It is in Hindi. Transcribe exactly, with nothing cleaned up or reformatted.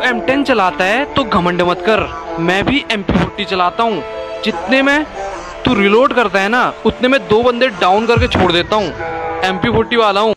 एम टेन चलाता है तो घमंड मत कर, मैं भी एम पी फोर्टी चलाता हूँ। जितने में तू रिलोड करता है ना उतने में दो बंदे डाउन करके छोड़ देता हूँ। एम पी फोर्टी वाला हूँ।